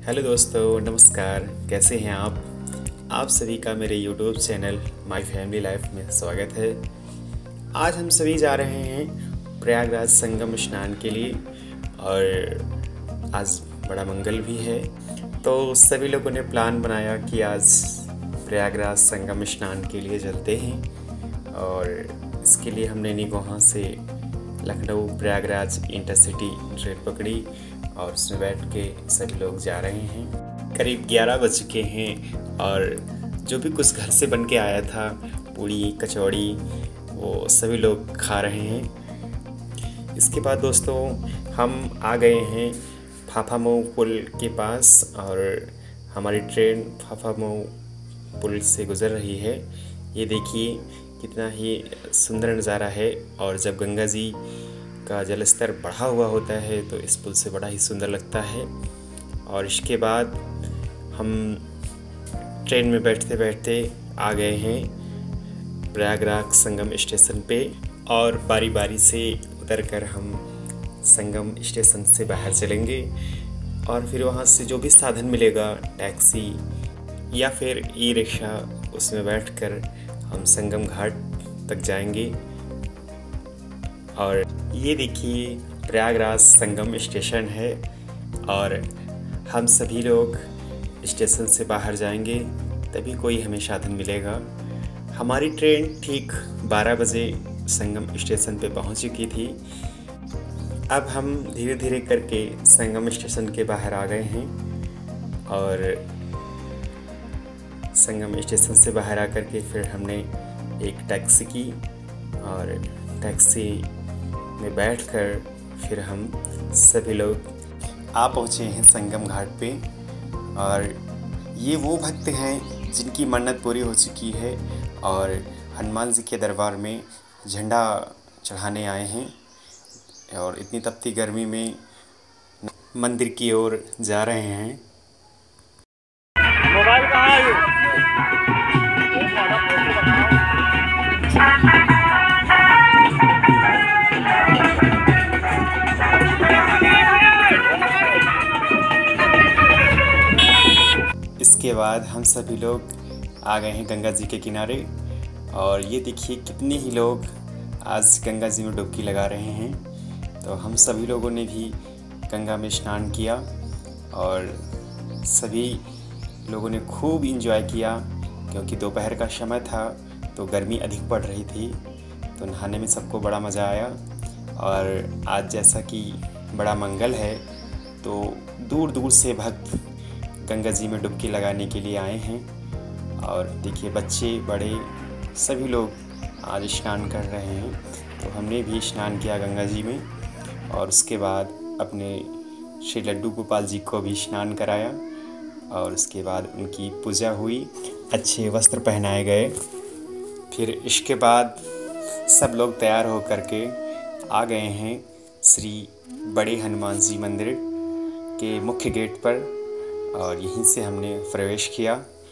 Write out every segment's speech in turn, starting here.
Hello दोस्तों, नमस्कार। कैसे हैं आप सभी का मेरे YouTube channel my family life में स्वागत है। आज हम सभी जा रहे हैं प्रयागराज संगम स्नान के लिए और आज बड़ा मंगल भी है, तो सभी लोगों ने प्लान बनाया कि आज प्रयागराज संगम स्नान के लिए चलते हैं। और इसके लिए हमने निगोहा से लखनऊ प्रयागराज इंटरसिटी ट्रेन पकड़ी और उसमें बैठ के सभी लोग जा रहे हैं। करीब 11 बज चुके हैं और जो भी कुछ घर से बन के आया था, पूड़ी कचौड़ी, वो सभी लोग खा रहे हैं। इसके बाद दोस्तों हम आ गए हैं फाफामऊ पुल के पास और हमारी ट्रेन फाफामऊ पुल से गुज़र रही है। ये देखिए कितना ही सुंदर नज़ारा है, और जब गंगा जी का जल स्तर बढ़ा हुआ होता है तो इस पुल से बड़ा ही सुंदर लगता है। और इसके बाद हम ट्रेन में बैठते बैठते आ गए हैं प्रयागराज संगम स्टेशन पे, और बारी बारी से उतरकर हम संगम स्टेशन से बाहर चलेंगे और फिर वहाँ से जो भी साधन मिलेगा, टैक्सी या फिर ई रिक्शा, उसमें बैठकर हम संगम घाट तक जाएंगे। और ये देखिए प्रयागराज संगम स्टेशन है और हम सभी लोग स्टेशन से बाहर जाएंगे तभी कोई हमें साधन मिलेगा। हमारी ट्रेन ठीक 12 बजे संगम स्टेशन पे पहुंच चुकी थी। अब हम धीरे धीरे करके संगम स्टेशन के बाहर आ गए हैं और संगम स्टेशन से बाहर आकर के फिर हमने एक टैक्सी की और टैक्सी में बैठकर फिर हम सभी लोग आ पहुँचे हैं संगम घाट पे। और ये वो भक्त हैं जिनकी मन्नत पूरी हो चुकी है और हनुमान जी के दरबार में झंडा चढ़ाने आए हैं, और इतनी तपती गर्मी में मंदिर की ओर जा रहे हैं। मोबाइल कहाँ है? इसके बाद हम सभी लोग आ गए हैं गंगा जी के किनारे, और ये देखिए कितने ही लोग आज गंगा जी में डुबकी लगा रहे हैं। तो हम सभी लोगों ने भी गंगा में स्नान किया और सभी लोगों ने खूब इंजॉय किया, क्योंकि दोपहर का समय था तो गर्मी अधिक पड़ रही थी, तो नहाने में सबको बड़ा मज़ा आया। और आज जैसा कि बड़ा मंगल है तो दूर दूर से भक्त गंगा जी में डुबकी लगाने के लिए आए हैं। और देखिए बच्चे बड़े सभी लोग आज स्नान कर रहे हैं, तो हमने भी स्नान किया गंगा जी में। और उसके बाद अपने श्री लड्डू गोपाल जी को भी स्नान कराया और उसके बाद उनकी पूजा हुई, अच्छे वस्त्र पहनाए गए। फिर इसके बाद सब लोग तैयार हो करके आ गए हैं श्री बड़े हनुमान जी मंदिर के मुख्य गेट पर, और यहीं से हमने प्रवेश किया।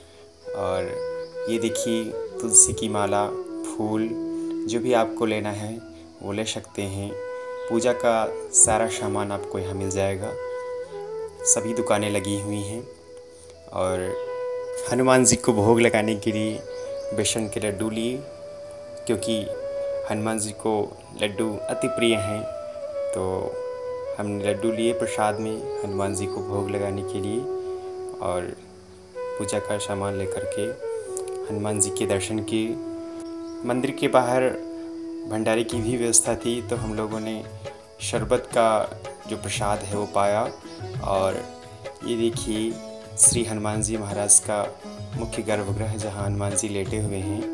और ये देखिए तुलसी की माला, फूल, जो भी आपको लेना है वो ले सकते हैं। पूजा का सारा सामान आपको यहाँ मिल जाएगा, सभी दुकानें लगी हुई हैं। और हनुमान जी को भोग लगाने के लिए बेसन के लड्डू लिए, क्योंकि हनुमान जी को लड्डू अति प्रिय हैं, तो हमने लड्डू लिए प्रसाद में हनुमान जी को भोग लगाने के लिए। और पूजा का सामान लेकर के हनुमान जी के दर्शन किए। मंदिर के बाहर भंडारे की भी व्यवस्था थी, तो हम लोगों ने शरबत का जो प्रसाद है वो पाया। और ये देखिए श्री हनुमान जी महाराज का मुख्य गर्भगृह, जहाँ हनुमान जी लेटे हुए हैं।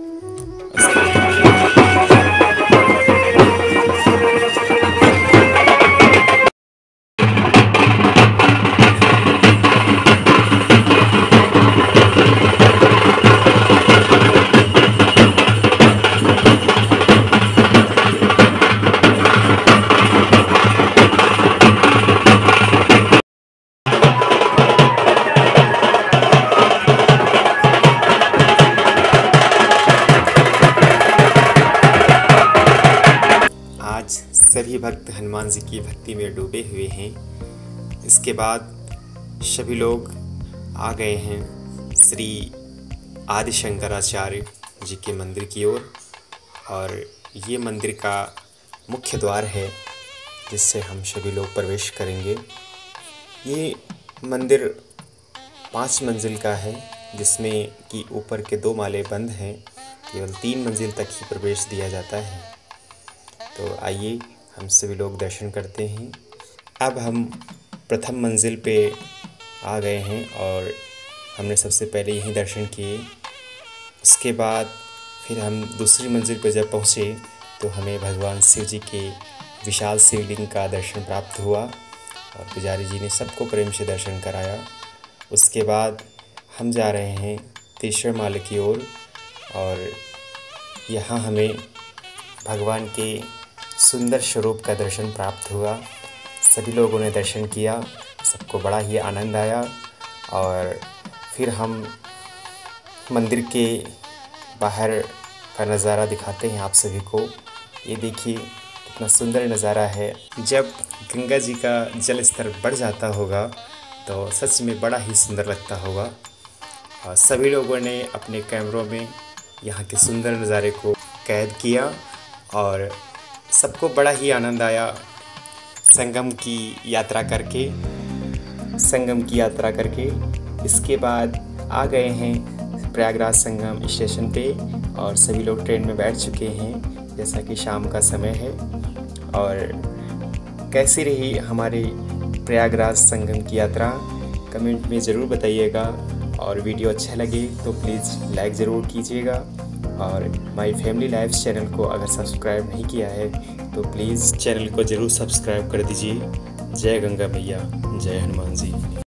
सभी भक्त हनुमान जी की भक्ति में डूबे हुए हैं। इसके बाद सभी लोग आ गए हैं श्री आदि शंकराचार्य जी के मंदिर की ओर। और ये मंदिर का मुख्य द्वार है जिससे हम सभी लोग प्रवेश करेंगे। ये मंदिर 5 मंजिल का है, जिसमें कि ऊपर के 2 माले बंद हैं, केवल 3 मंजिल तक ही प्रवेश दिया जाता है। तो आइए हम सभी लोग दर्शन करते हैं। अब हम प्रथम मंजिल पे आ गए हैं और हमने सबसे पहले यहीं दर्शन किए। उसके बाद फिर हम दूसरी मंजिल पर जब पहुँचे तो हमें भगवान शिव जी के विशाल शिवलिंग का दर्शन प्राप्त हुआ और पुजारी जी ने सबको प्रेम से दर्शन कराया। उसके बाद हम जा रहे हैं तीसरे माले की ओर और यहाँ हमें भगवान के सुंदर स्वरूप का दर्शन प्राप्त हुआ। सभी लोगों ने दर्शन किया, सबको बड़ा ही आनंद आया। और फिर हम मंदिर के बाहर का नज़ारा दिखाते हैं आप सभी को। ये देखिए कितना सुंदर नज़ारा है। जब गंगा जी का जल स्तर बढ़ जाता होगा तो सच में बड़ा ही सुंदर लगता होगा। और सभी लोगों ने अपने कैमरों में यहाँ के सुंदर नज़ारे को कैद किया और सबको बड़ा ही आनंद आया संगम की यात्रा करके। इसके बाद आ गए हैं प्रयागराज संगम स्टेशन पे और सभी लोग ट्रेन में बैठ चुके हैं, जैसा कि शाम का समय है। और कैसी रही हमारी प्रयागराज संगम की यात्रा, कमेंट में ज़रूर बताइएगा। और वीडियो अच्छा लगे तो प्लीज़ लाइक ज़रूर कीजिएगा। और माई फैमिली लाइफ चैनल को अगर सब्सक्राइब नहीं किया है तो प्लीज़ चैनल को ज़रूर सब्सक्राइब कर दीजिए। जय गंगा मैया, जय हनुमान जी।